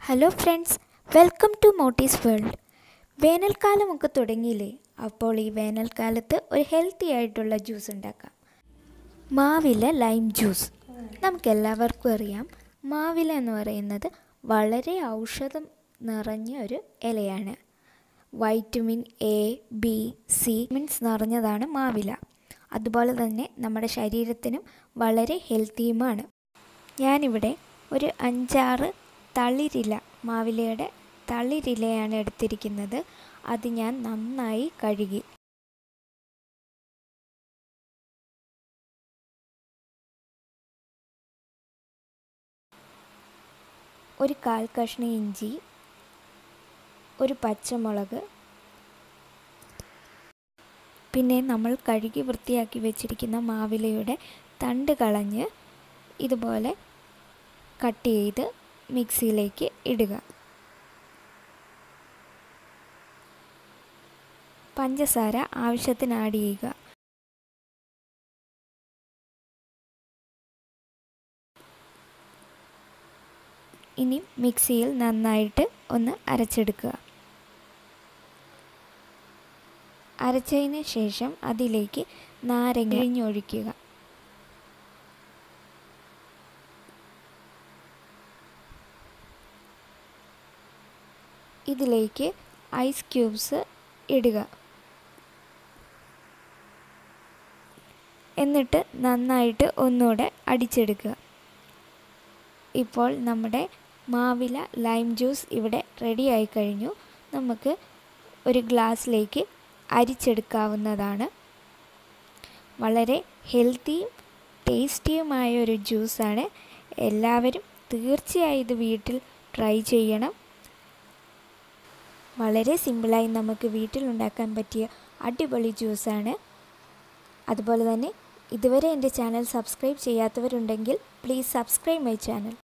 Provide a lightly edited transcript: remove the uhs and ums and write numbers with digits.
Hello friends, welcome to Motis world. വേനൽക്കാലമൊക്കെ തുടങ്ങിയില്ലേ? അപ്പോൾ ഈ വേനൽക്കാലത്ത് ഒരു ഹെൽത്തി ആയിട്ടുള്ള ജ്യൂസ് ഉണ്ടാക്കാം. മാവില ലൈം ജ്യൂസ്. നമുക്കെല്ലാവർക്കും അറിയാം, മാവില എന്ന് പറയുന്നത് വളരെ ഔഷധം നിറഞ്ഞ ഒരു ഇലയാണ്. Vitamin A, B, C vitamins നിറഞ്ഞതാണ് മാവില. അതുപോലെ തന്നെ നമ്മുടെ ശരീരത്തിനും വളരെ ഹെൽത്തിയുമാണ്. ഞാനിവിടെ ഒരു 5-6 തളിരില, മാവിലയുടെ തളിരിലയാണ് എടുത്തിരിക്കുന്നത്. അത് ഞാൻ നന്നായി കഴുകി ഒരു 1/4 കഷ്ണം ഇഞ്ചി, ഒരു പച്ചമുളക്, പിന്നെ നമ്മൾ കഴുകി വൃത്തിയാക്കി വെച്ചിരിക്കുന്ന മാവിലയുടെ തണ്ട് കളഞ്ഞ് ഇതുപോലെ കട്ട് ചെയ്ത് മിക്സിയിലേക്ക് ഇടുക. പഞ്ചസാര ആവശ്യത്തിന് ആഡ് ചെയ്യുക. ഇനി മിക്സിയിൽ നന്നായിട്ട് ഒന്ന് അരച്ചെടുക്കുക. അരച്ചതിന് ശേഷം അതിലേക്ക് നാരങ്ങ പിഴിഞ്ഞൊഴിക്കുക. ഇതിലേക്ക് ഐസ് ക്യൂബ്സ് ഇടുക. എന്നിട്ട് നന്നായിട്ട് ഒന്നുകൂടെ അടിച്ചെടുക്കുക. ഇപ്പോൾ നമ്മുടെ മാവില ലൈം ജ്യൂസ് ഇവിടെ റെഡി ആയി കഴിഞ്ഞു. നമുക്ക് ഒരു ഗ്ലാസ്സിലേക്ക് അരിച്ചെടുക്കാവുന്നതാണ്. വളരെ ഹെൽത്തിയും ടേസ്റ്റിയുമായ ഒരു ജ്യൂസാണ്. എല്ലാവരും തീർച്ചയായും ഇത് വീട്ടിൽ ട്രൈ ചെയ്യണം. വളരെ സിമ്പിളായി നമുക്ക് വീട്ടിലുണ്ടാക്കാൻ പറ്റിയ അടിപൊളി ജ്യൂസാണ്. അതുപോലെ തന്നെ ഇതുവരെ എൻ്റെ ചാനൽ സബ്സ്ക്രൈബ് ചെയ്യാത്തവരുണ്ടെങ്കിൽ പ്ലീസ് സബ്സ്ക്രൈബ് മൈ ചാനൽ.